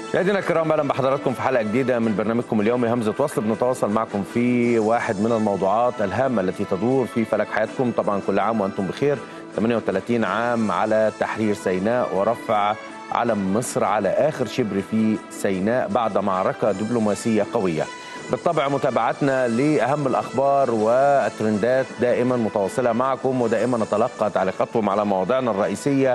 مشاهدينا الكرام، اهلا بحضراتكم في حلقه جديده من برنامجكم اليومي همزه وصل. بنتواصل معكم في واحد من الموضوعات الهامه التي تدور في فلك حياتكم. طبعا كل عام وانتم بخير. 38 عام على تحرير سيناء ورفع علم مصر على اخر شبر في سيناء بعد معركه دبلوماسيه قويه. بالطبع متابعتنا لاهم الاخبار والترندات دائما متواصله معكم، ودائما نتلقى تعليقاتكم على مواضيعنا الرئيسيه،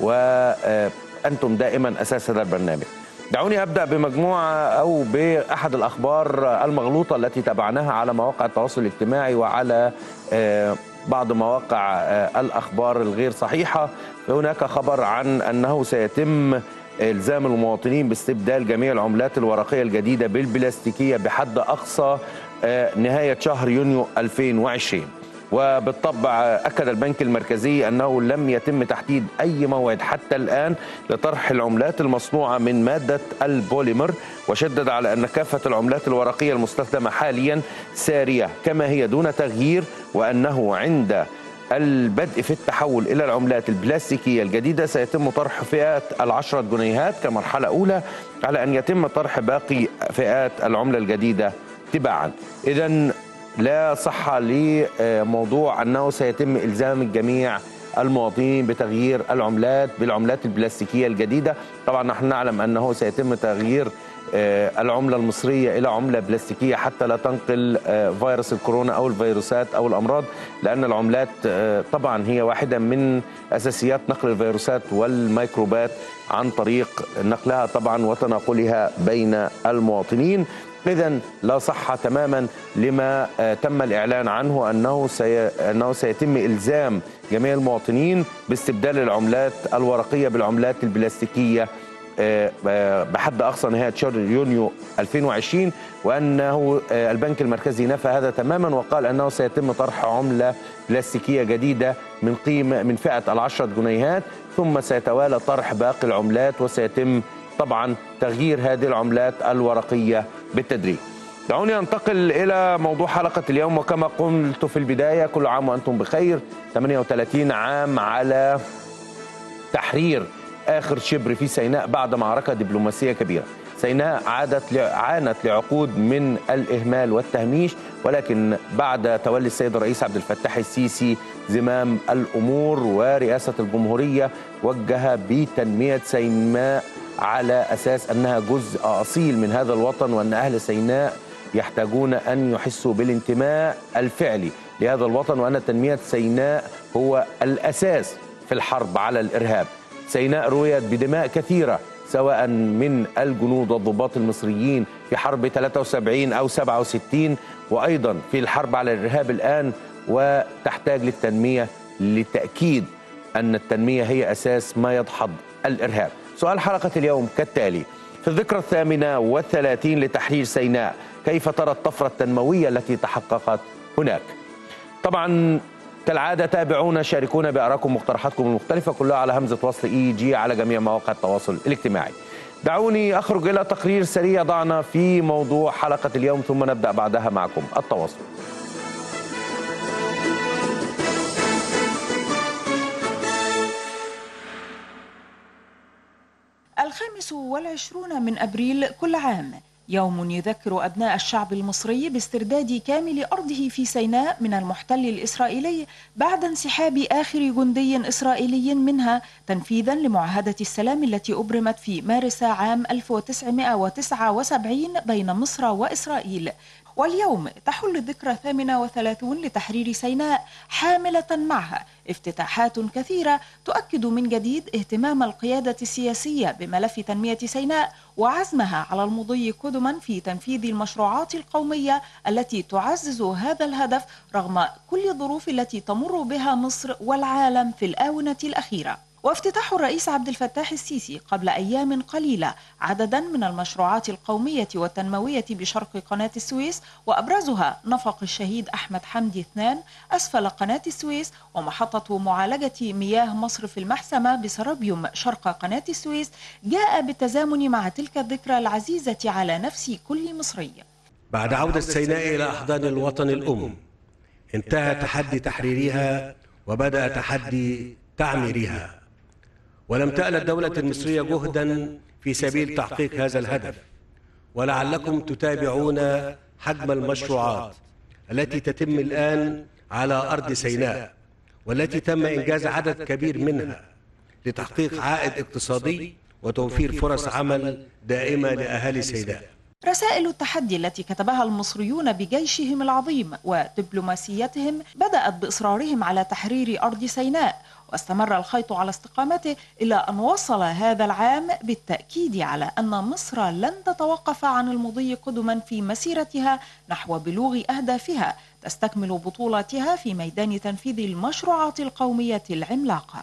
وانتم دائما اساس هذا البرنامج. دعوني أبدأ بمجموعة أو بأحد الأخبار المغلوطة التي تابعناها على مواقع التواصل الاجتماعي وعلى بعض مواقع الأخبار الغير صحيحة. هناك خبر عن أنه سيتم إلزام المواطنين باستبدال جميع العملات الورقية الجديدة بالبلاستيكية بحد أقصى نهاية شهر يونيو 2020. وبالطبع أكد البنك المركزي أنه لم يتم تحديد أي موعد حتى الآن لطرح العملات المصنوعة من مادة البوليمر، وشدد على أن كافة العملات الورقية المستخدمة حاليا سارية كما هي دون تغيير، وأنه عند البدء في التحول إلى العملات البلاستيكية الجديدة سيتم طرح فئة ال10 جنيهات كمرحلة أولى، على أن يتم طرح باقي فئات العملة الجديدة تباعا. إذن لا صحة لموضوع أنه سيتم إلزام الجميع المواطنين بتغيير العملات بالعملات البلاستيكية الجديدة. طبعا نحن نعلم أنه سيتم تغيير العملة المصرية إلى عملة بلاستيكية حتى لا تنقل فيروس الكورونا أو الفيروسات أو الأمراض، لأن العملات طبعا هي واحدة من أساسيات نقل الفيروسات والميكروبات عن طريق نقلها طبعا وتناقلها بين المواطنين. إذن لا صحة تماما لما تم الإعلان عنه أنه سيتم إلزام جميع المواطنين باستبدال العملات الورقية بالعملات البلاستيكية بحد أقصى نهاية شهر يونيو 2020، وأنه البنك المركزي نفى هذا تماما وقال أنه سيتم طرح عملة بلاستيكية جديدة من فئة ال10 جنيهات، ثم سيتوالى طرح باقي العملات وسيتم طبعا تغيير هذه العملات الورقية بالتدريج. دعوني أنتقل إلى موضوع حلقة اليوم، وكما قلت في البداية كل عام وأنتم بخير. 38 عام على تحرير آخر شبر في سيناء بعد معركة دبلوماسية كبيرة. سيناء عانت لعقود من الإهمال والتهميش، ولكن بعد تولي السيد الرئيس عبد الفتاح السيسي زمام الأمور ورئاسة الجمهورية وجه بتنمية سيناء على أساس أنها جزء أصيل من هذا الوطن، وأن أهل سيناء يحتاجون أن يحسوا بالانتماء الفعلي لهذا الوطن، وأن تنمية سيناء هو الأساس في الحرب على الإرهاب. سيناء رويت بدماء كثيرة سواء من الجنود والضباط المصريين في حرب 73 أو 67، وأيضا في الحرب على الإرهاب الآن، وتحتاج للتنمية لتأكيد أن التنمية هي أساس ما يدحض الإرهاب. سؤال حلقة اليوم كالتالي: في الذكرى 38 لتحرير سيناء، كيف ترى الطفرة التنموية التي تحققت هناك؟ طبعا كالعادة تابعونا، شاركونا بآرائكم ومقترحاتكم المختلفة كلها على همزة وصل EG على جميع مواقع التواصل الاجتماعي. دعوني أخرج إلى تقرير سريع ضعنا في موضوع حلقة اليوم، ثم نبدأ بعدها معكم التواصل. الخامس والعشرون من أبريل كل عام يوم يذكر أبناء الشعب المصري باسترداد كامل أرضه في سيناء من المحتل الإسرائيلي بعد انسحاب آخر جندي إسرائيلي منها، تنفيذا لمعاهدة السلام التي أبرمت في مارس عام 1979 بين مصر وإسرائيل. واليوم تحل الذكرى 38 لتحرير سيناء، حاملة معها افتتاحات كثيرة تؤكد من جديد اهتمام القيادة السياسية بملف تنمية سيناء وعزمها على المضي قدما في تنفيذ المشروعات القومية التي تعزز هذا الهدف رغم كل الظروف التي تمر بها مصر والعالم في الآونة الأخيرة. وافتتاح الرئيس عبد الفتاح السيسي قبل أيام قليلة عددا من المشروعات القومية والتنموية بشرق قناة السويس، وأبرزها نفق الشهيد أحمد حمدي 2 أسفل قناة السويس، ومحطة معالجة مياه مصر في المحسمة بسرابيوم شرق قناة السويس، جاء بالتزامن مع تلك الذكرى العزيزة على نفس كل مصري. بعد عودة سيناء إلى أحضان الوطن الأم، انتهى تحدي تحريرها وبدأ تحدي تعميرها، ولم تأل الدولة المصرية جهدا في سبيل تحقيق هذا الهدف، ولعلكم تتابعون حجم المشروعات التي تتم الآن على أرض سيناء، والتي تم إنجاز عدد كبير منها لتحقيق عائد اقتصادي وتوفير فرص عمل دائمة لأهالي سيناء. رسائل التحدي التي كتبها المصريون بجيشهم العظيم ودبلوماسيتهم بدأت بإصرارهم على تحرير أرض سيناء، واستمر الخيط على استقامته إلى أن وصل هذا العام بالتأكيد على أن مصر لن تتوقف عن المضي قدما في مسيرتها نحو بلوغ أهدافها، تستكمل بطولاتها في ميدان تنفيذ المشروعات القومية العملاقة.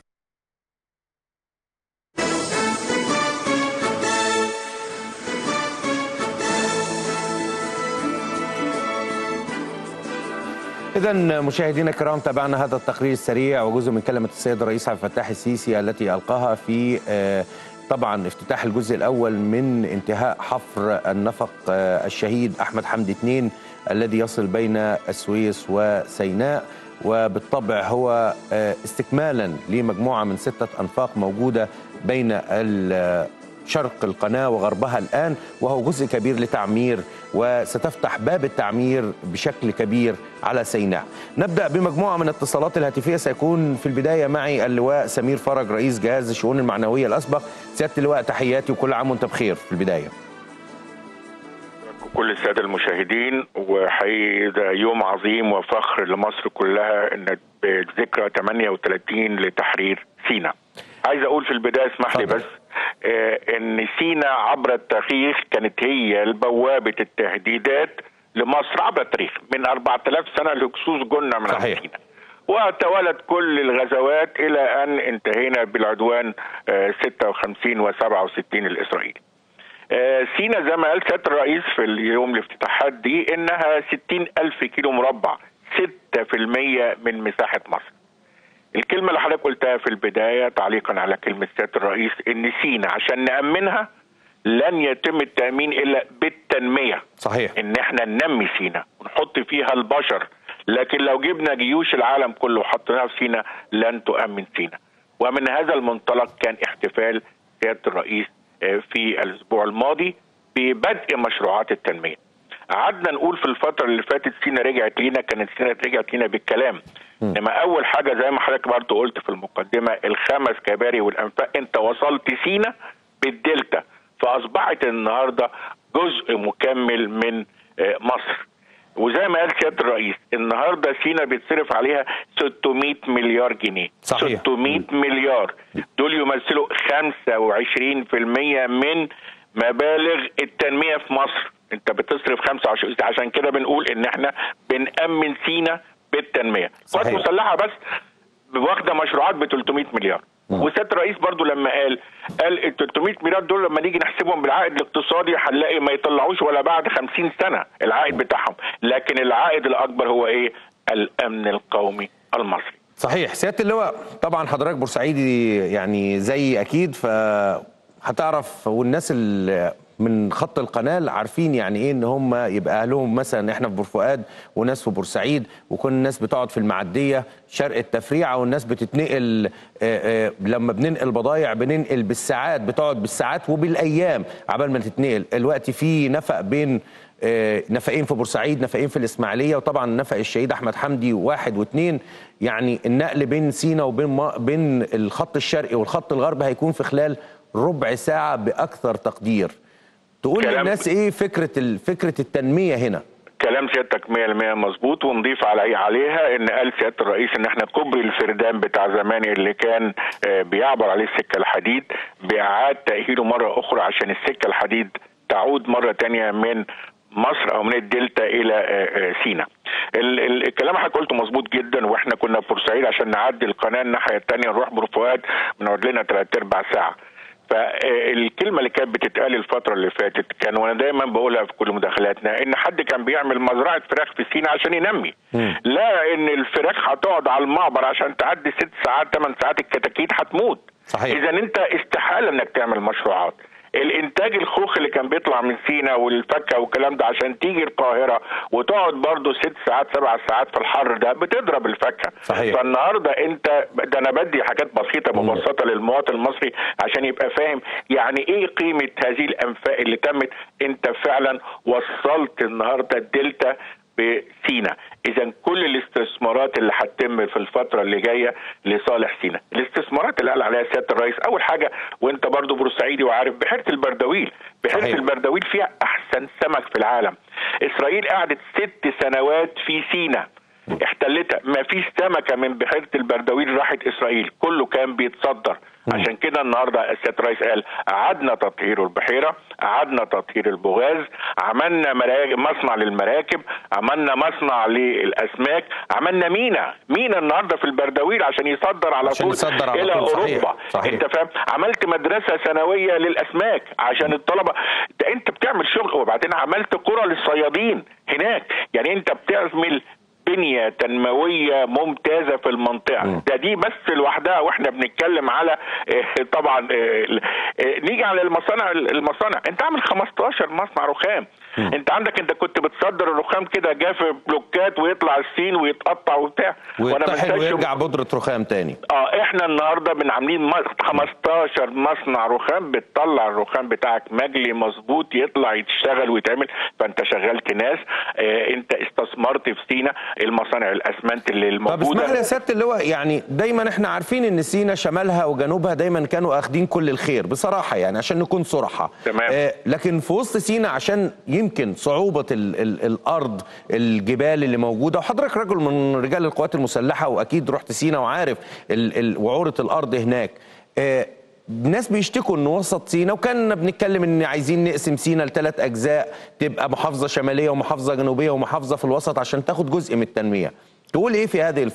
إذا مشاهدينا الكرام، تابعنا هذا التقرير السريع وجزء من كلمة السيد الرئيس عبد الفتاح السيسي التي ألقاها في طبعا افتتاح الجزء الأول من انتهاء حفر النفق الشهيد أحمد حمدي 2 الذي يصل بين السويس وسيناء، وبالطبع هو استكمالا لمجموعة من 6 أنفاق موجودة بين شرق القناة وغربها الآن، وهو جزء كبير لتعمير وستفتح باب التعمير بشكل كبير على سيناء. نبدأ بمجموعة من الاتصالات الهاتفية، سيكون في البداية معي اللواء سمير فرج رئيس جهاز الشؤون المعنوية الأسبق. سيادة اللواء تحياتي وكل عام وانت بخير في البداية. كل السادة المشاهدين، وحقيقي ده يوم عظيم وفخر لمصر كلها ان بذكرى 38 لتحرير سيناء. عايز اقول في البداية، اسمح لي بس، ان سيناء عبر التاريخ كانت هي البوابة التهديدات لمصر عبر التاريخ من 4000 سنة لكسوس جنة من سيناء، وتوالت كل الغزوات الى ان انتهينا بالعدوان 56 و67 الاسرائيلي. سيناء زي ما قال سيادة الرئيس في اليوم الافتتاحات دي انها 60,000 كيلو مربع، 6% من مساحة مصر. الكلمة اللي حضرتك قلتها في البداية تعليقا على كلمة سيادة الرئيس ان سيناء عشان نأمنها لن يتم التأمين الا بالتنمية. صحيح. ان احنا ننمي سيناء ونحط فيها البشر، لكن لو جبنا جيوش العالم كله وحطيناها في سيناء لن تؤمن سيناء. ومن هذا المنطلق كان احتفال سيادة الرئيس في الاسبوع الماضي ببدء مشروعات التنمية. قعدنا نقول في الفترة اللي فاتت سيناء رجعت لينا، كانت سيناء رجعت لينا بالكلام. انما اول حاجة زي ما حضرتك برضه قلت في المقدمة، ال5 كباري والانفاق، انت وصلت سيناء بالدلتا، فاصبحت النهاردة جزء مكمل من مصر. وزي ما قال سيادة الرئيس، النهاردة سيناء بيتصرف عليها 600 مليار جنيه. صحيح. 600 مليار دول يمثلوا 25% من مبالغ التنمية في مصر. انت بتصرف 25، عشان كده بنقول ان احنا بنأمن سيناء بالتنمية. قوات مسلحة بس واخدة مشروعات ب 300 مليار. وسيادة الرئيس برضو لما قال ال 300 مليار دول لما نيجي نحسبهم بالعائد الاقتصادي هنلاقي ما يطلعوش ولا بعد 50 سنة العائد بتاعهم، لكن العائد الأكبر هو ايه؟ الأمن القومي المصري. صحيح. سيادة اللواء، طبعا حضرتك بورسعيدي يعني زي أكيد، فهتعرف والناس اللي من خط القناة عارفين يعني ايه ان هم يبقى اهلهم مثلا احنا في بورفؤاد وناس في بورسعيد، وكل الناس بتقعد في المعدية شرق التفريعة، والناس بتتنقل لما بننقل بضايع بننقل بالساعات، بتقعد بالساعات وبالايام عبال ما تتنقل. الوقت في نفق بين نفقين في بورسعيد، نفقين في الاسماعيلية، وطبعا نفق الشهيد احمد حمدي 1 و2. يعني النقل بين سيناء وبين الخط الشرقي والخط الغربي هيكون في خلال ربع ساعة بأكثر تقدير. تقول للناس ايه فكرة التنمية هنا؟ كلام سيادتك 100% مظبوط، ونضيف عليها ان قال سيادة الرئيس ان احنا كوبري الفردان بتاع زمان اللي كان بيعبر عليه السكة الحديد بإعادة تأهيله مرة أخرى عشان السكة الحديد تعود مرة تانية من مصر او من الدلتا الى سيناء. الكلام حضرتك قلته مظبوط جدا، واحنا كنا في بورسعيد عشان نعدي القناة الناحية التانية نروح بورفؤاد بنقعد لنا 3/4 ساعة. فالكلمة اللي كانت بتتقال الفترة اللي فاتت كان، وانا دايما بقولها في كل مداخلاتنا، ان حد كان بيعمل مزرعة فراخ في سيناء عشان ينمي. لا، ان الفراخ هتقعد على المعبر عشان تعدي 6 ساعات 8 ساعات الكتاكيت هتموت. صحيح. اذا انت استحالة انك تعمل مشروعات. الانتاج الخوخ اللي كان بيطلع من سينا والفكه والكلام ده عشان تيجي القاهره وتقعد برضه 6 ساعات 7 ساعات في الحر ده بتضرب الفكه. صحيح. فالنهارده انت ده انا بدي حاجات بسيطه مبسطه للمواطن المصري عشان يبقى فاهم يعني ايه قيمه هذه الانفاق اللي تمت. انت فعلا وصلت النهارده الدلتا بسينا. اذا كل الاستثمارات اللي هتتم في الفتره اللي جايه لصالح سينا. الاستثمارات اللي قال عليها سياده الرئيس اول حاجه، وانت برضو بورسعيدي وعارف، بحيره البردويل. بحيره البردويل فيها احسن سمك في العالم. اسرائيل قعدت 6 سنوات في سينا احتلتها، ما فيش سمكه من بحيره البردويل راحت اسرائيل، كله كان بيتصدر. عشان كده النهارده السيد الرئيس قال اعدنا تطهير البحيره، اعدنا تطهير البوغاز، عملنا مصنع للمراكب، عملنا مصنع للاسماك، عملنا مينا النهارده في البردويل عشان يصدر على طول الى اوروبا. صحيح. انت فاهم؟ عملت مدرسه ثانويه للاسماك عشان الطلبه. انت بتعمل شغل، وبعدين عملت قرى للصيادين هناك. يعني انت بتعمل بنية تنموية ممتازة في المنطقة. دي بس لوحدها. واحنا بنتكلم على طبعا نيجي على المصانع. انت عامل 15 مصنع رخام. انت كنت بتصدر الرخام كده جاف بلوكات ويطلع الصين ويتقطع وبتاع ويتطحن ويرجع بودرة رخام تاني. احنا النهارده عاملين 15 مصنع رخام، بتطلع الرخام بتاعك مجلي مظبوط يطلع يتشتغل ويتعمل. فانت شغلت ناس، انت استثمرت في سينا المصانع الاسمنت اللي الموجوده. طب اسمح لي يا سياده اللواء، يعني دايما احنا عارفين ان سينا شمالها وجنوبها دايما كانوا اخدين كل الخير بصراحه، يعني عشان نكون صراحه. تمام. لكن في وسط سينا عشان يمكن صعوبه الارض، الجبال اللي موجوده، وحضرتك رجل من رجال القوات المسلحه واكيد رحت سينا وعارف وعوره الارض هناك. الناس بيشتكوا ان وسط سينا، وكان بنتكلم ان عايزين نقسم سينا ل3 اجزاء، تبقى محافظه شماليه ومحافظه جنوبيه ومحافظه في الوسط عشان تاخد جزء من التنميه. تقول ايه في هذه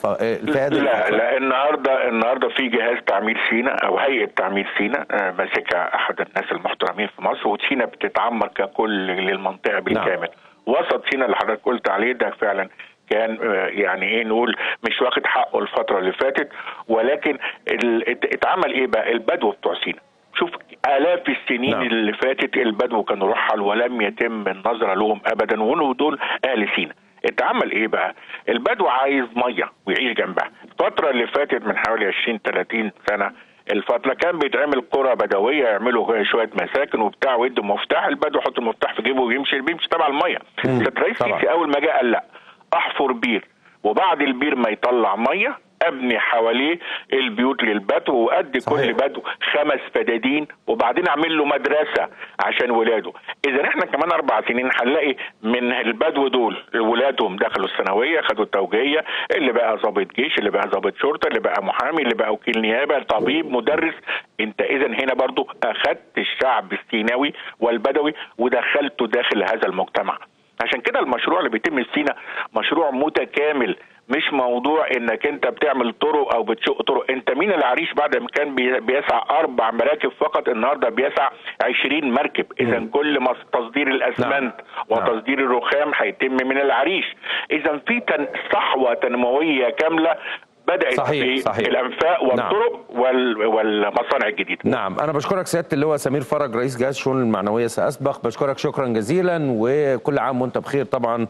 لا النهارده في جهاز تعمير سينا او هيئه تعمير سينا ماسكها احد الناس المحترمين في مصر، وسينا بتتعمر ككل للمنطقه بالكامل. نعم. وسط سينا اللي حضرتك قلت عليه ده فعلا كان يعني ايه نقول مش واخد حقه الفتره اللي فاتت، ولكن اتعمل ايه بقى؟ البدو بتوع سينا، شوف آلاف السنين نعم. اللي فاتت البدو كانوا رحل ولم يتم النظر لهم ابدا، ودول اهل سينا. اتعمل ايه بقى؟ البدو عايز ميه ويعيش جنبها. الفتره اللي فاتت من حوالي 20-30 سنه الفتره كان بيتعمل قرى بدويه، يعملوا شويه مساكن وبتاع ويدوا مفتاح، البدو يحط المفتاح في جيبه ويمشي تبع الميه. الرئيس السيسي اول ما جه قال لا، احفر بير، وبعد البير ما يطلع ميه ابني حواليه البيوت للبدو، وادي كل بدو 5 فدادين، وبعدين اعمل له مدرسه عشان ولاده. اذا احنا كمان 4 سنين هنلاقي من البدو دول ولادهم دخلوا الثانويه، خدوا التوجيهيه، اللي بقى ضابط جيش، اللي بقى ضابط شرطه، اللي بقى محامي، اللي بقى وكيل نيابه، طبيب، مدرس. انت اذا هنا برضو اخذت الشعب السيناوي والبدوي ودخلته داخل هذا المجتمع. عشان كده المشروع اللي بيتم في سينا مشروع متكامل، مش موضوع انك انت بتعمل طرق او بتشق طرق. انت مين العريش بعد ما كان بيسع 4 مراكب فقط، النهارده بيسع 20 مركب. اذا كل تصدير الاسمنت وتصدير الرخام هيتم من العريش. اذا في صحوه تنمويه كامله بدأت صحيح. الأنفاق والطرق والمصانع الجديدة. نعم، أنا بشكرك سيادة اللواء سمير فرج رئيس جهاز الشؤون المعنوية سأسبق. بشكرك شكرا جزيلا، وكل عام وأنت بخير طبعا.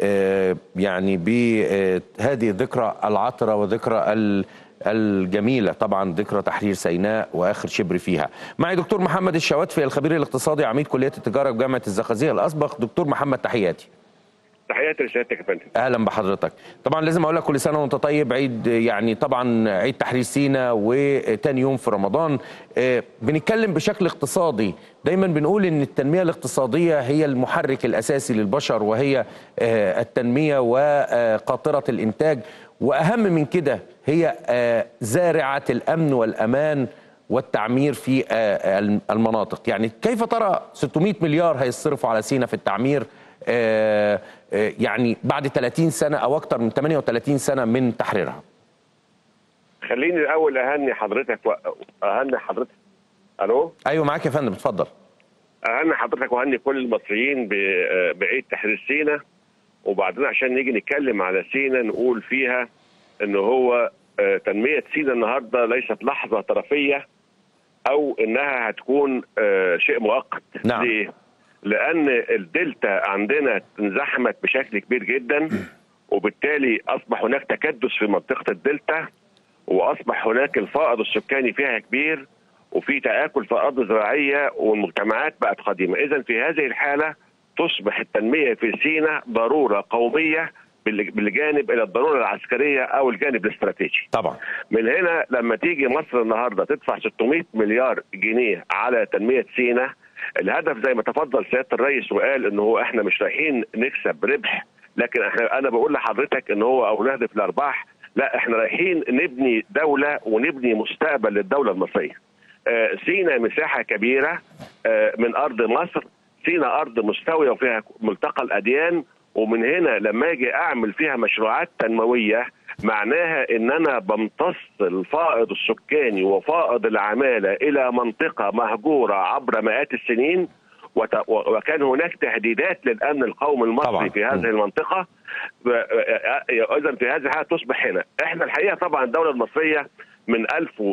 يعني بهذه الذكرى العطرة وذكرى الجميلة طبعا، ذكرى تحرير سيناء وآخر شبر فيها. معي دكتور محمد الشواتفي الخبير الاقتصادي عميد كلية التجارة بجامعة الزقازيق الأسبق. دكتور محمد تحياتي. تحياتي لسيادتك يا فندم. اهلا بحضرتك. طبعا لازم اقول لك كل سنه وانت طيب، عيد يعني طبعا عيد تحرير سيناء وتاني يوم في رمضان. بنتكلم بشكل اقتصادي، دايما بنقول ان التنميه الاقتصاديه هي المحرك الاساسي للبشر، وهي التنميه وقاطره الانتاج، واهم من كده هي زارعه الامن والامان والتعمير في المناطق. يعني كيف ترى 600 مليار هيصرفوا على سيناء في التعمير يعني بعد 30 سنة أو أكثر من 38 سنة من تحريرها؟ خليني الأول أهني حضرتك ألو؟ أيوة معاك يا فندم، اتفضل. أهني حضرتك وأهني كل المصريين بعيد تحرير سيناء. وبعدين عشان نيجي نتكلم على سيناء نقول فيها إن هو تنمية سيناء النهارده ليست لحظة طرفية، او انها هتكون شيء مؤقت. نعم. ليه؟ لان الدلتا عندنا انزحمت بشكل كبير جدا، وبالتالي اصبح هناك تكدس في منطقه الدلتا، واصبح هناك الفائض السكاني فيها كبير، وفي تآكل في ارض زراعيه، والمجتمعات بقت قديمه. اذا في هذه الحاله تصبح التنميه في سيناء ضروره قوميه بالجانب الى الضروره العسكريه او الجانب الاستراتيجي. طبعا. من هنا لما تيجي مصر النهارده تدفع 600 مليار جنيه على تنميه سيناء، الهدف زي ما تفضل سياده الرئيس وقال ان هو احنا مش رايحين نكسب ربح، لكن انا بقول لحضرتك ان هو او نهدف الارباح، لا احنا رايحين نبني دوله ونبني مستقبل للدوله المصريه. سيناء مساحه كبيره من ارض مصر، سيناء ارض مستويه وفيها ملتقى الاديان، ومن هنا لما اجي اعمل فيها مشروعات تنمويه معناها ان انا بمتص الفائض السكاني وفائض العماله الى منطقه مهجوره عبر مئات السنين، وكان هناك تهديدات للامن القومي المصري طبعا في هذه المنطقه. اذا في هذه الحاله تصبح هنا احنا الحقيقه طبعا الدوله المصريه من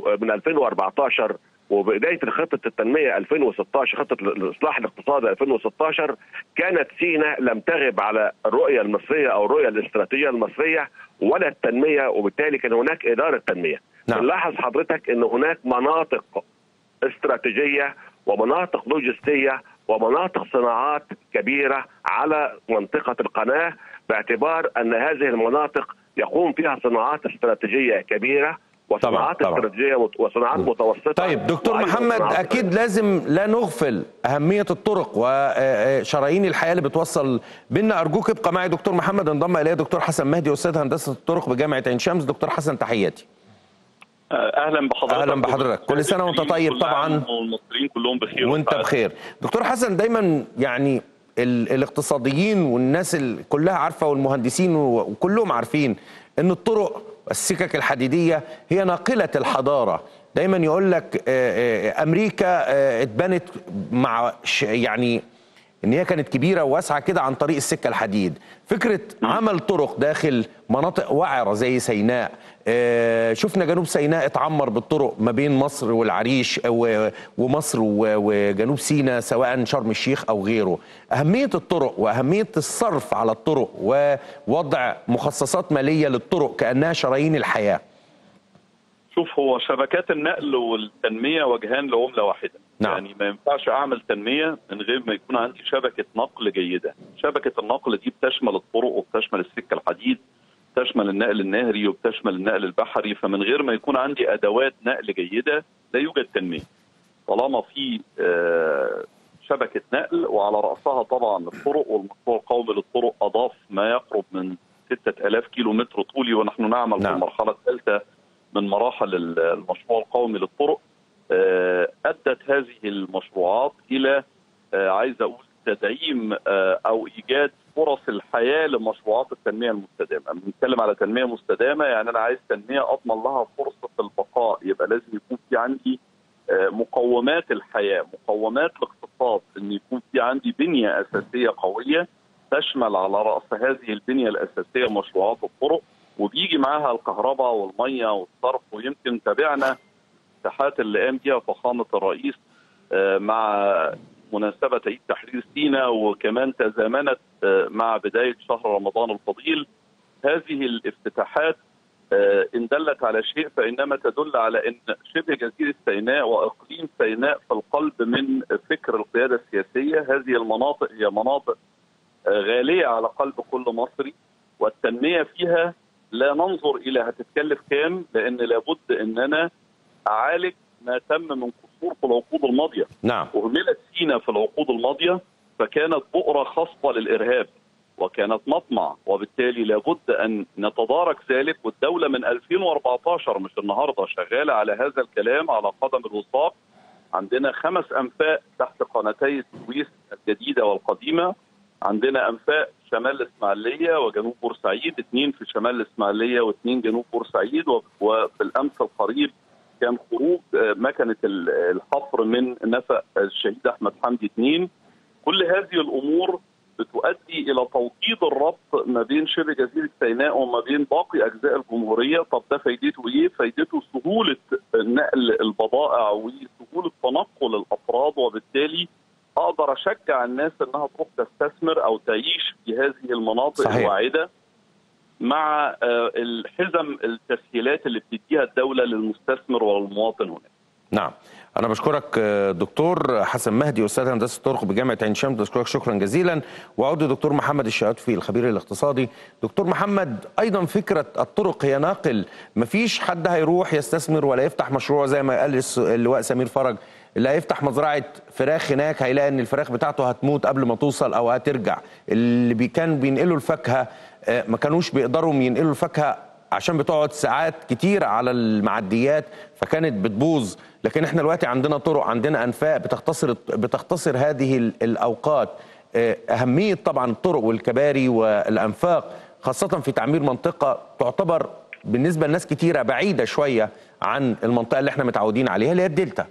2014 وبدايه خطه التنميه 2016 خطه الاصلاح الاقتصادي 2016 كانت سيناء لم تغب على الرؤيه المصريه او الرؤيه الاستراتيجيه المصريه ولا التنميه، وبالتالي كان هناك اداره تنميه. نلاحظ حضرتك ان هناك مناطق استراتيجيه ومناطق لوجستيه ومناطق صناعات كبيره على منطقه القناه، باعتبار ان هذه المناطق يقوم فيها صناعات استراتيجيه كبيره وصناعات استراتيجيه وصناعات متوسطه. طيب دكتور محمد، اكيد لازم لا نغفل اهميه الطرق وشرايين الحياه اللي بتوصل بينا. ارجوك ابقى معي دكتور محمد. انضم الي دكتور حسن مهدي استاذ هندسه الطرق بجامعه عين شمس. دكتور حسن تحياتي. اهلا بحضرتك. اهلا بحضرتك، كل سنه وانت طيب طبعا والمصريين كلهم بخير وانت بخير. دكتور حسن، دايما يعني الاقتصاديين والناس كلها عارفه والمهندسين وكلهم عارفين ان الطرق السكك الحديديه هي ناقله الحضاره. دايما يقول لك امريكا اتبنت مع يعني ان هي كانت كبيره وواسعه كده عن طريق السكه الحديد. فكره عمل طرق داخل مناطق وعره زي سيناء، شفنا جنوب سيناء اتعمر بالطرق ما بين مصر والعريش ومصر وجنوب سيناء سواء شرم الشيخ او غيره. اهميه الطرق واهميه الصرف على الطرق ووضع مخصصات ماليه للطرق كانها شرايين الحياه. شوف، هو شبكات النقل والتنميه وجهان لعمله واحده. نعم. يعني ما ينفعش اعمل تنميه من غير ما يكون عندي شبكه نقل جيده. شبكه النقل دي بتشمل الطرق وبتشمل السكه الحديد، بتشمل النقل النهري وبتشمل النقل البحري. فمن غير ما يكون عندي ادوات نقل جيده لا يوجد تنميه. طالما في شبكه نقل وعلى راسها طبعا الطرق، والمشروع القومي للطرق اضاف ما يقرب من 6000 كيلو متر طولي، ونحن نعمل في المرحله الثالثه من مراحل المشروع القومي للطرق. أدت هذه المشروعات إلى عايز أقول تدعيم أو إيجاد فرص الحياة لمشروعات التنمية المستدامة. بنتكلم على تنمية مستدامة يعني أنا عايز تنمية أضمن لها فرصة البقاء، يبقى لازم يكون في عندي مقومات الحياة، مقومات الاقتصاد، إن يكون في عندي بنية أساسية قوية تشمل على رأس هذه البنية الأساسية مشروعات الطرق، وبيجي معاها الكهرباء والمية والصرف. ويمكن تابعنا الفتوحات اللي قام بها فخامة الرئيس مع مناسبة عيد تحرير سيناء، وكمان تزامنت مع بداية شهر رمضان الفضيل. هذه الافتتاحات إن دلت على شيء فإنما تدل على أن شبه جزيرة سيناء وإقليم سيناء في القلب من فكر القيادة السياسية. هذه المناطق هي مناطق غالية على قلب كل مصري، والتنمية فيها لا ننظر إلى هتتكلف كام، لأن لابد أننا أعالج ما تم من قصور في العقود الماضية. نعم. وهملت سيناء في العقود الماضية فكانت بؤرة خصبة للإرهاب وكانت مطمع، وبالتالي لابد أن نتدارك ذلك. والدولة من 2014 مش النهاردة شغالة على هذا الكلام على قدم الوثاق. عندنا 5 أنفاق تحت قناتي السويس الجديدة والقديمة. عندنا أنفاق شمال الإسماعيلية وجنوب بورسعيد، 2 في شمال الإسماعيلية و2 جنوب بورسعيد. وفي الأمس القريب كان خروج مكنة الحفر من نفق الشهيد أحمد حمدي 2. كل هذه الأمور يؤدي الى توطيد الربط ما بين شبه جزيره سيناء وما بين باقي اجزاء الجمهوريه. طب ده فايدته ايه؟ فايدته سهوله نقل البضائع وسهوله تنقل الافراد، وبالتالي اقدر اشجع الناس انها تروح تستثمر او تعيش في هذه المناطق الواعده مع الحزم التسهيلات اللي بتديها الدوله للمستثمر والمواطن هناك. نعم، أنا بشكرك دكتور حسن مهدي أستاذ هندسة الطرق بجامعة عين شمس، بشكرك شكرا جزيلا. وأعود لدكتور محمد الشياطفي الخبير الاقتصادي. دكتور محمد، أيضا فكرة الطرق هي ناقل، مفيش حد هيروح يستثمر ولا يفتح مشروع زي ما قال اللواء سمير فرج، اللي هيفتح مزرعة فراخ هناك هيلاقي إن الفراخ بتاعته هتموت قبل ما توصل أو هترجع. اللي كان بينقلوا الفاكهة ما كانوش بيقدروا ينقلوا الفاكهة عشان بتقعد ساعات كتير على المعديات فكانت بتبوظ. لكن احنا دلوقتي عندنا طرق، عندنا انفاق بتختصر هذه الاوقات. اهميه طبعا الطرق والكباري والانفاق خاصه في تعمير منطقه تعتبر بالنسبه لناس كتيره بعيده شويه عن المنطقه اللي احنا متعودين عليها اللي هي الدلتا.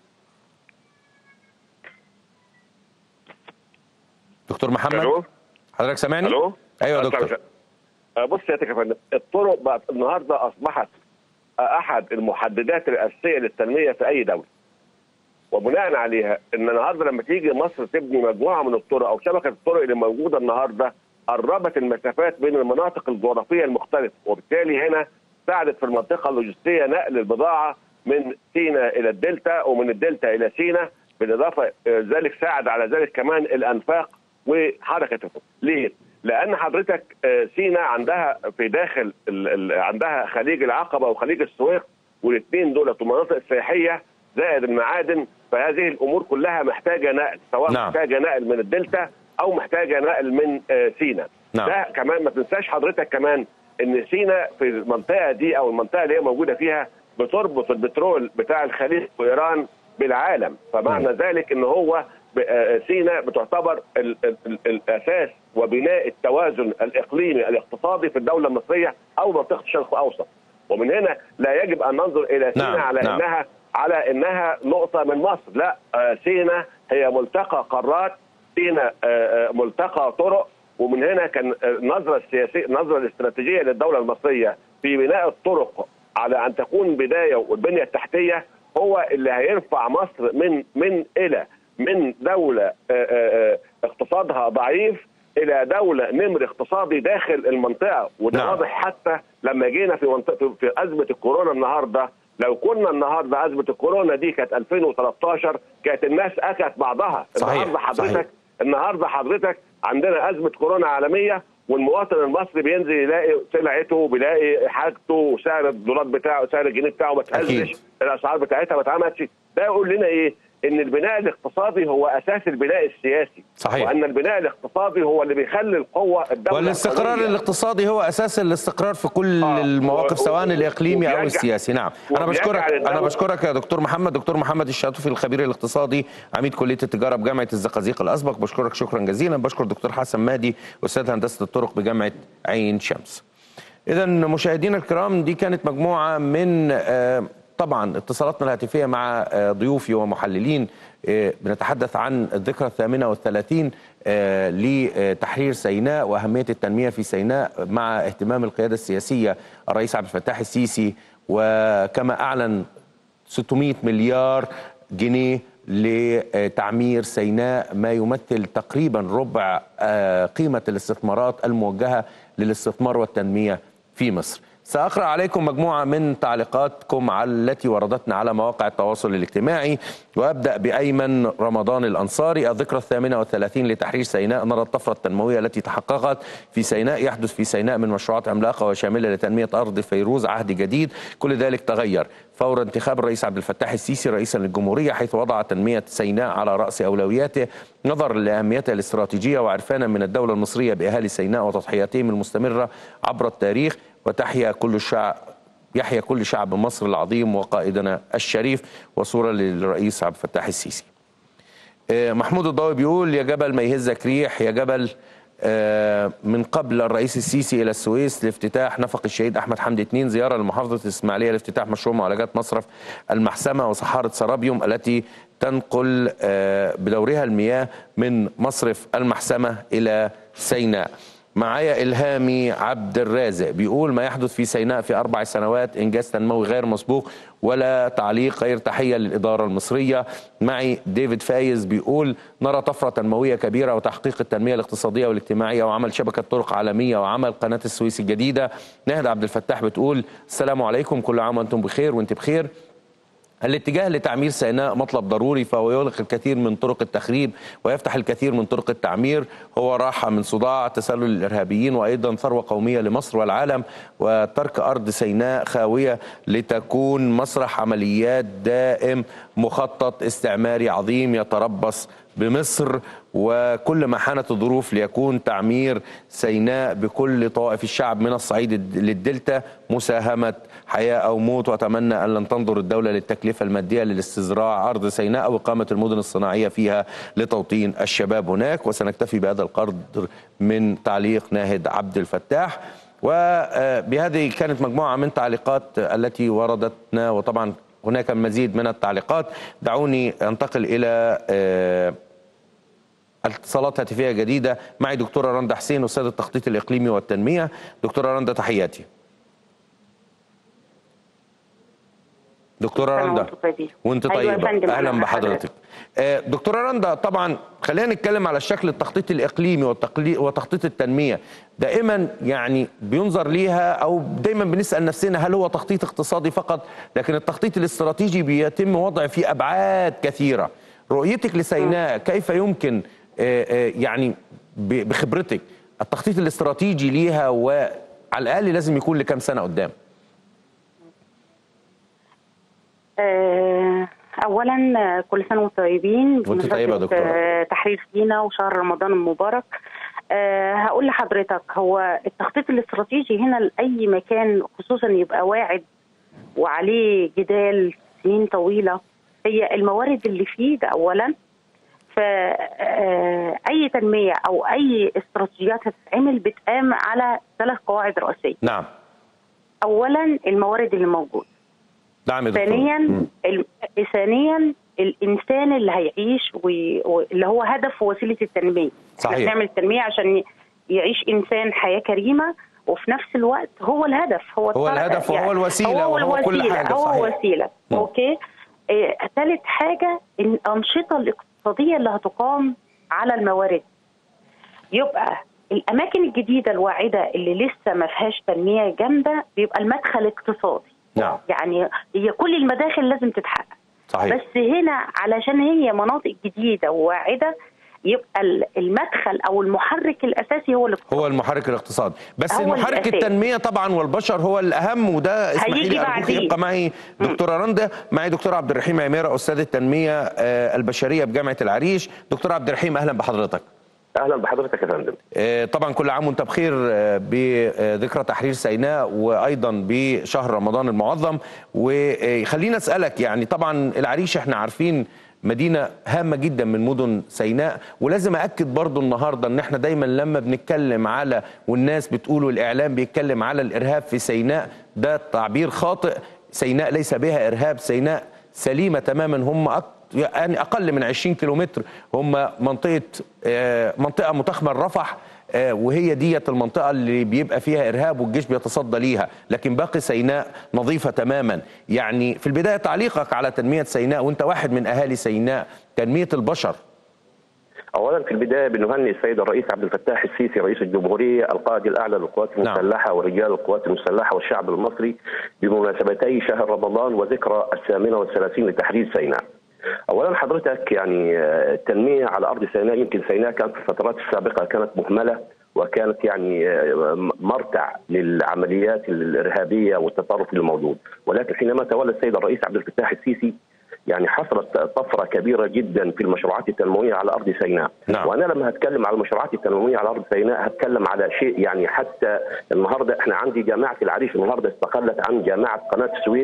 دكتور محمد، ألو؟ حضرتك سامعني؟ الو، ايوه يا دكتور. بص يا فندم، الطرق بقت النهارده اصبحت احد المحددات الاساسيه للتنميه في اي دوله. وبناء عليها ان النهارده لما تيجي مصر تبني مجموعه من الطرق او شبكه الطرق اللي موجوده النهارده قربت المسافات بين المناطق الجغرافيه المختلفه، وبالتالي هنا ساعدت في المنطقه اللوجستيه نقل البضاعه من سيناء الى الدلتا ومن الدلتا الى سيناء، بالاضافه ذلك ساعد على ذلك كمان الانفاق وحركه الطرق. ليه؟ لان حضرتك سيناء عندها في داخل عندها خليج العقبه وخليج السويق، والاثنين دول مناطق سياحيه زائد المعادن، فهذه الامور كلها محتاجه نقل، سواء محتاجه نقل من الدلتا او محتاجه نقل من سيناء. ده كمان ما تنساش حضرتك كمان ان سيناء في المنطقه دي او المنطقه اللي هي موجوده فيها بتربط البترول بتاع الخليج وايران بالعالم، فمعنى ذلك ان هو سيناء بتعتبر الاساس وبناء التوازن الاقليمي الاقتصادي في الدوله المصريه او منطقه الشرق الاوسط. ومن هنا لا يجب ان ننظر الى سيناء على انها نقطه من مصر، لا، سيناء هي ملتقى قارات، سيناء ملتقى طرق. ومن هنا كان النظره السياسيه، النظره الاستراتيجيه للدوله المصريه في بناء الطرق على ان تكون بدايه، والبنيه التحتيه هو اللي هيرفع مصر من دوله اقتصادها ضعيف الى دوله نمر اقتصادي داخل المنطقه. وده واضح حتى لما جينا في ازمه الكورونا النهارده. لو كنا النهارده ازمه الكورونا دي كانت 2013 كانت الناس اكلت بعضها. النهارده حضرتك عندنا ازمه كورونا عالميه، والمواطن المصري بينزل يلاقي سلعته، بيلاقي حاجته، وسعر الدولار بتاعه، سعر الجنيه بتاعه ما اتهزش، الاسعار بتاعتها ما اتعملتش. ده يقول لنا ايه؟ ان البناء الاقتصادي هو اساس البناء السياسي. صحيح. وان البناء الاقتصادي هو اللي بيخلي القوه الدوله، والاستقرار الاقتصادي هو اساس الاستقرار في كل المواقف سواء الاقليمي او السياسي. نعم، انا بشكرك يا دكتور محمد الشياطفي الخبير الاقتصادي عميد كليه التجاره بجامعه الزقازيق الاسبق. بشكرك شكرا جزيلا. بشكر دكتور حسن مهدي استاذ هندسه الطرق بجامعه عين شمس. اذا مشاهدينا الكرام، دي كانت مجموعه من طبعا اتصالاتنا الهاتفيه مع ضيوفي ومحللين. بنتحدث عن الذكرى 38 لتحرير سيناء واهميه التنميه في سيناء مع اهتمام القياده السياسيه الرئيس عبد الفتاح السيسي، وكما اعلن 600 مليار جنيه لتعمير سيناء، ما يمثل تقريبا ربع قيمه الاستثمارات الموجهه للاستثمار والتنميه في مصر. سأقرأ عليكم مجموعة من تعليقاتكم التي وردتنا على مواقع التواصل الاجتماعي، وأبدأ بأيمن رمضان الأنصاري. الذكرى 38 لتحرير سيناء، نرى الطفرة التنموية التي تحققت في سيناء. يحدث في سيناء من مشروعات عملاقة وشاملة لتنمية أرض فيروز عهد جديد. كل ذلك تغير فور انتخاب الرئيس عبد الفتاح السيسي رئيسا للجمهورية، حيث وضع تنمية سيناء على رأس أولوياته نظرا لأهميتها الاستراتيجية وعرفانا من الدولة المصرية بأهالي سيناء وتضحياتهم المستمرة عبر التاريخ. وتحيا كل شعب مصر العظيم وقائدنا الشريف، وصورة للرئيس عبد الفتاح السيسي. محمود الضوي بيقول: يا جبل ما يهزك ريح، يا جبل من قبل الرئيس السيسي إلى السويس لافتتاح نفق الشهيد أحمد حمدي 2، زيارة لمحافظة الإسماعيلية لافتتاح مشروع معالجات مصرف المحسمة وصحارة سرابيوم التي تنقل بدورها المياه من مصرف المحسمة إلى سيناء. معايا إلهامي عبد الرازق بيقول: ما يحدث في سيناء في 4 سنوات إنجاز تنموي غير مسبوق ولا تعليق، غير تحية للإدارة المصرية. معي ديفيد فايز بيقول: نرى طفرة تنموية كبيرة وتحقيق التنمية الاقتصادية والاجتماعية وعمل شبكة طرق عالمية وعمل قناة السويس الجديدة. ناهد عبد الفتاح بتقول: السلام عليكم، كل عام وأنتم بخير وأنت بخير. الاتجاه لتعمير سيناء مطلب ضروري، فهو يغلق الكثير من طرق التخريب ويفتح الكثير من طرق التعمير. هو راحة من صداع تسلل الإرهابيين وأيضا ثروة قومية لمصر والعالم، وترك أرض سيناء خاوية لتكون مسرح عمليات دائم، مخطط استعماري عظيم يتربص بمصر. وكل ما حانت الظروف ليكون تعمير سيناء بكل طوائف الشعب من الصعيد للدلتا مساهمة حياة أو موت. وأتمنى أن لن تنظر الدولة للتكلفة المادية للاستزراع أرض سيناء أو إقامة المدن الصناعية فيها لتوطين الشباب هناك. وسنكتفي بهذا القدر من تعليق ناهد عبد الفتاح. وبهذه كانت مجموعة من تعليقات التي وردتنا، وطبعا هناك مزيد من التعليقات. دعوني أنتقل إلى اتصالات هاتفية جديدة. معي دكتورة رندا حسين، أستاذ التخطيط الإقليمي والتنمية. دكتورة رندا تحياتي. دكتورة رندا وانت طيبة. أيوة أهلا بحضرتك. دكتورة رندا، طبعا خلينا نتكلم على الشكل التخطيط الإقليمي وتخطيط التنمية. دائما يعني بينظر ليها أو دائما بنسأل نفسنا هل هو تخطيط اقتصادي فقط؟ لكن التخطيط الاستراتيجي بيتم وضع فيه أبعاد كثيرة. رؤيتك لسيناء كيف يمكن يعني بخبرتك التخطيط الاستراتيجي ليها، وعلى الأقل لازم يكون لكم سنة قدام؟ اولا كل سنه وانتم طيبين. وانت طيبه يا دكتوره. تحرير سيناء وشهر رمضان المبارك. هقول لحضرتك، هو التخطيط الاستراتيجي هنا لاي مكان خصوصا يبقى واعد وعليه جدال سنين طويله، هي الموارد اللي فيه ده اولا. فاي تنميه او اي استراتيجيات هتتعمل بتقام على 3 قواعد رئيسيه. نعم. اولا الموارد اللي موجوده. نعم. ثانيا الانسان اللي هيعيش واللي هو هدف ووسيله التنميه. صحيح. احنا بنعمل التنميه عشان يعيش انسان حياه كريمه، وفي نفس الوقت هو الهدف، هو الهدف يعني وهو الوسيله وهو كل حاجه. هو صحيح. وسيله. اوكي. ثالث حاجه الانشطه الاقتصاديه اللي هتقام على الموارد. يبقى الاماكن الجديده الواعده اللي لسه ما فيهاش تنميه جامده بيبقى المدخل اقتصادي. نعم. يعني هي كل المداخل لازم تتحقق. صحيح. بس هنا علشان هي مناطق جديده وواعده يبقى المدخل او المحرك الاساسي هو الاقتصاد. هو المحرك الاقتصادي، بس المحرك التنميه طبعا والبشر هو الاهم، وده اسمحي لي ارجوك يبقى معي دكتوره رندا. معي دكتور عبد الرحيم عميره، استاذ التنميه البشريه بجامعه العريش. دكتور عبد الرحيم اهلا بحضرتك. اهلا بحضرتك يا فندم. طبعا كل عام وانت بخير بذكرى تحرير سيناء وايضا بشهر رمضان المعظم. وخلينا اسالك، يعني طبعا العريش احنا عارفين مدينه هامه جدا من مدن سيناء، ولازم اكد برضو النهارده ان احنا دايما لما بنتكلم على والناس بتقول والاعلام بيتكلم على الارهاب في سيناء، ده تعبير خاطئ. سيناء ليس بها ارهاب، سيناء سليمه تماما. هم يعني اقل من 20 كيلومتر هم منطقه متخمه رفح، وهي ديت المنطقه اللي بيبقى فيها ارهاب والجيش بيتصدى ليها، لكن باقي سيناء نظيفه تماما. يعني في البدايه تعليقك على تنميه سيناء وانت واحد من اهالي سيناء، تنميه البشر. اولا في البدايه بنهني السيد الرئيس عبد الفتاح السيسي رئيس الجمهوريه القائد الاعلى للقوات المسلحه. نعم. ورجال القوات المسلحه والشعب المصري بمناسبتي شهر رمضان وذكرى 38 لتحرير سيناء. اولا حضرتك يعني التنميه على ارض سيناء، يمكن سيناء كانت في الفترات السابقه كانت مهمله وكانت يعني مرتع للعمليات الارهابيه والتطرف الموجود، ولكن حينما تولى السيد الرئيس عبد الفتاح السيسي يعني حصلت طفره كبيره جدا في المشروعات التنمويه على ارض سيناء. نعم. وانا لما هتكلم على المشروعات التنمويه على ارض سيناء هتكلم على شيء يعني حتى النهارده احنا عندي جامعه العريش النهارده استقلت عن جامعه قناه السويس،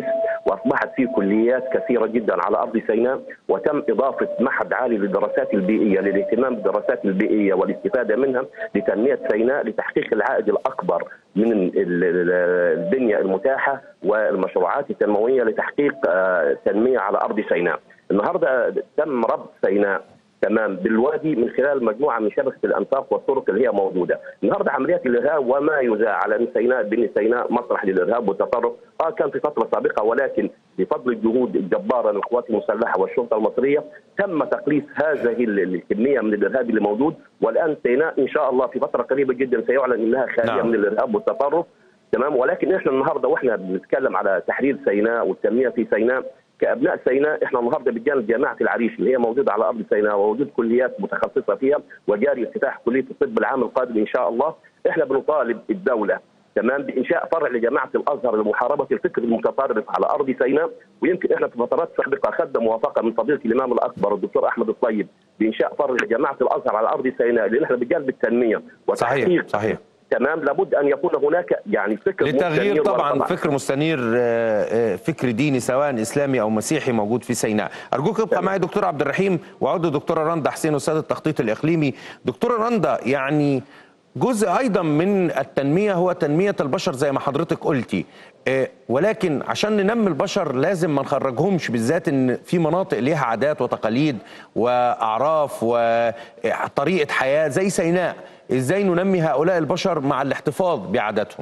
واصبحت في كليات كثيره جدا على ارض سيناء، وتم اضافه معهد عالي للدراسات البيئيه للاهتمام بالدراسات البيئيه والاستفاده منها لتنميه سيناء لتحقيق العائد الاكبر من البنيه المتاحه والمشروعات التنمويه لتحقيق تنميه على ارض سيناء. النهارده تم ربط سيناء تمام بالوادي من خلال مجموعه من شبكه الانفاق والطرق اللي هي موجوده. النهارده عمليات الارهاب وما يذاع على ان سيناء بين سيناء مسرح للارهاب والتطرف، كان في فتره سابقه، ولكن بفضل الجهود الجباره للقوات المسلحه والشرطه المصريه تم تقليص هذه الكميه من الارهاب اللي موجود، والان سيناء ان شاء الله في فتره قريبه جدا سيعلن انها خاليه من الارهاب والتطرف. تمام. ولكن احنا النهارده واحنا بنتكلم على تحرير سيناء والتنميه في سيناء كابناء سيناء، احنا النهارده بجانب جامعه العريش اللي هي موجوده على ارض سيناء ووجود كليات متخصصه فيها وجاري افتتاح كليه الطب العام القادم ان شاء الله، احنا بنطالب الدوله تمام بانشاء فرع لجامعه الازهر لمحاربه الفكر المتطرف على ارض سيناء. ويمكن احنا في فترات سابقه اخذنا موافقه من فضيله الامام الاكبر الدكتور احمد الطيب بانشاء فرع لجامعه الازهر على ارض سيناء، لان احنا بجانب التنميه وتحقيق صحيح تمام لابد ان يكون هناك يعني فكر لتغيير طبعا فكر مستنير، فكر ديني سواء اسلامي او مسيحي موجود في سيناء. ارجوك ابقى معي دكتور عبد الرحيم وعود دكتوره رندا حسين استاذ التخطيط الاقليمي. دكتوره رندا، يعني جزء ايضا من التنميه هو تنميه البشر زي ما حضرتك قلتي، ولكن عشان ننمي البشر لازم ما نخرجهمش، بالذات ان في مناطق ليها عادات وتقاليد واعراف وطريقه حياه زي سيناء. ازاي ننمي هؤلاء البشر مع الاحتفاظ بعاداتهم؟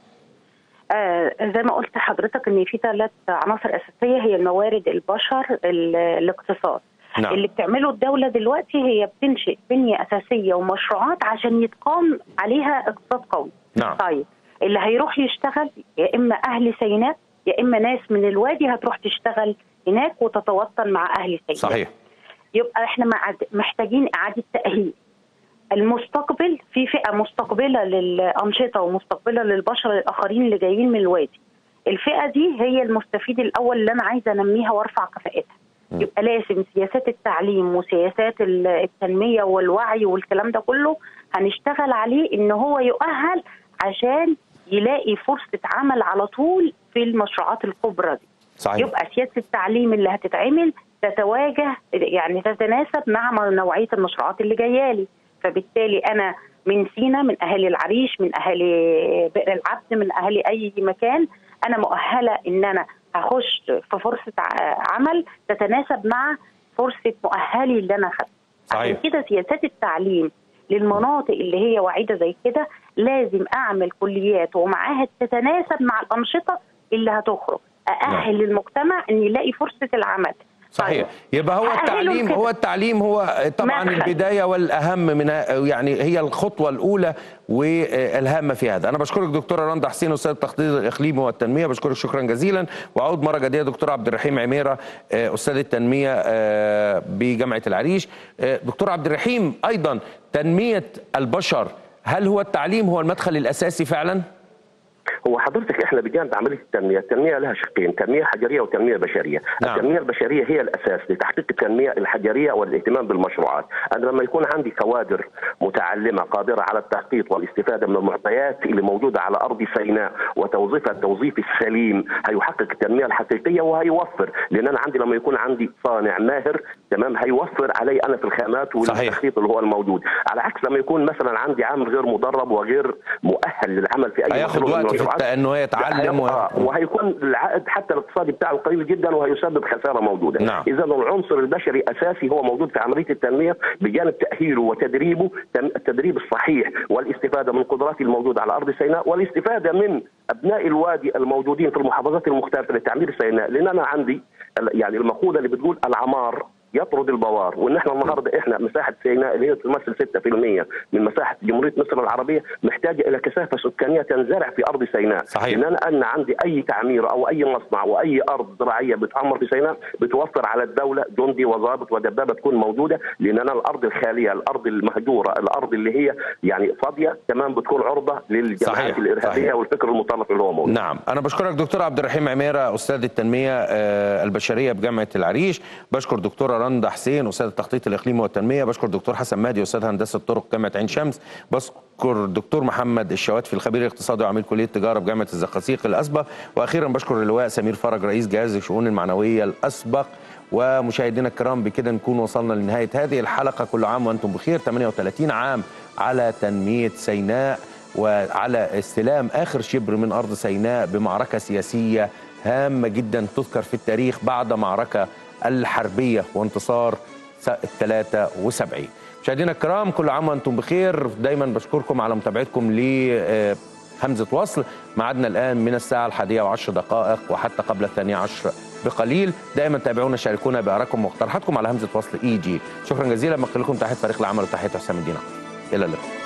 زي ما قلت لحضرتك ان في 3 عناصر اساسيه هي الموارد، البشر، الاقتصاد. نعم. اللي بتعمله الدوله دلوقتي هي بتنشئ بنيه اساسيه ومشروعات عشان يتقام عليها اقتصاد قوي. نعم. طيب اللي هيروح يشتغل يا اما اهل سيناء يا اما ناس من الوادي هتروح تشتغل هناك وتتوطن مع اهل سيناء. صحيح. يبقى احنا محتاجين اعاده تاهيل. المستقبل في فئه مستقبله للانشطه ومستقبله للبشر الاخرين اللي جايين من الوادي. الفئه دي هي المستفيد الاول اللي انا عايزه انميها وارفع كفاءتها. يبقى لازم سياسات التعليم وسياسات التنميه والوعي والكلام ده كله هنشتغل عليه ان هو يؤهل عشان يلاقي فرصه عمل على طول في المشروعات الكبرى دي. صحيح. يبقى سياسه التعليم اللي هتتعمل تتواجه يعني تتناسب مع نوعيه المشروعات اللي جايه لي. فبالتالي انا من سينا، من اهالي العريش، من اهالي بئر العبد، من اهالي اي مكان، انا مؤهله ان انا هخش في فرصه عمل تتناسب مع فرصه مؤهلي اللي انا اخذته. عشان كده سياسات التعليم للمناطق اللي هي وعيده زي كده لازم اعمل كليات ومعاهد تتناسب مع الانشطه اللي هتخرج، ااهل المجتمع ان يلاقي فرصه العمل. صحيح. يبقى هو التعليم هو طبعا البدايه والاهم من، يعني هي الخطوه الاولى والهامه في هذا. انا بشكرك دكتوره رندا حسين استاذ التخطيط الاقليمي والتنميه، بشكرك شكرا جزيلا. واعود مره جديده دكتور عبد الرحيم عميره استاذ التنميه بجامعه العريش. دكتور عبد الرحيم، ايضا تنميه البشر، هل هو التعليم هو المدخل الاساسي فعلا؟ هو حضرتك احنا بجانب عمليه التنميه لها شقين، تنميه حجريه وتنميه بشريه. نعم. التنميه البشريه هي الاساس لتحقيق التنميه الحجريه والاهتمام بالمشروعات. انا لما يكون عندي كوادر متعلمه قادره على التخطيط والاستفاده من المعطيات اللي موجوده على ارض سيناء وتوظيفها التوظيف السليم هيحقق التنميه الحقيقيه وهيوفر، لان انا عندي لما يكون عندي صانع ماهر تمام هيوفر علي انا في الخامات والتخطيط اللي هو الموجود، على عكس لما يكون مثلا عندي عامل غير مدرب وغير مؤهل للعمل في اي مشروع انه يتعلم وهيكون العائد حتى الاقتصادي بتاعه قليل جدا وهيسبب خساره موجوده. نعم. اذا العنصر البشري اساسي هو موجود في عمليه التنميه بجانب تاهيله وتدريبه، التدريب الصحيح والاستفاده من القدرات الموجوده على ارض سيناء والاستفاده من ابناء الوادي الموجودين في المحافظات المختلفه لتعمير سيناء، لان انا عندي يعني المقوله اللي بتقول العمار يطرد البوار، وان احنا النهارده مساحه سيناء اللي هي تمثل 6% من مساحه جمهوريه مصر العربيه محتاجه الى كثافه سكانيه تنزرع في ارض سيناء. صحيح. لان انا عندي اي تعمير او اي مصنع واي ارض زراعيه بتعمر في سيناء بتوفر على الدوله جندي وضابط ودبابه تكون موجوده، لان انا الارض الخاليه، الارض المهجوره، الارض اللي هي يعني فاضيه تمام بتكون عرضه للجماعات الارهابيه والفكر المتطرف اللي هو موجود. نعم. انا بشكرك دكتور عبد الرحيم عميره استاذ التنميه البشريه بجامعه العريش، بشكر دكتوره رندا حسين أستاذ التخطيط الإقليمي والتنمية، بشكر دكتور حسن مهدي أستاذ هندسة الطرق جامعة عين شمس، بشكر دكتور محمد الشواتفي الخبير الاقتصادي وعميد كلية التجارة بجامعة الزقازيق الأسبق، وأخيرا بشكر اللواء سمير فرج رئيس جهاز الشؤون المعنوية الأسبق. ومشاهدينا الكرام بكده نكون وصلنا لنهاية هذه الحلقة. كل عام وأنتم بخير. 38 عام على تنمية سيناء وعلى استلام آخر شبر من أرض سيناء بمعركة سياسية هامة جدا تذكر في التاريخ بعد معركة الحربية وانتصار 73. مشاهدينا الكرام كل عام وأنتم بخير. دايما بشكركم على متابعتكم لهمزة وصل. معادنا الآن من الساعة 11:10 وحتى قبل 12 بقليل. دائما تابعونا، شاركونا بآرائكم واقتراحاتكم على همزة وصل EG. شكرا جزيلا. بقول لكم تحية فريق العمل وتحية حسام الدين. إلى اللقاء.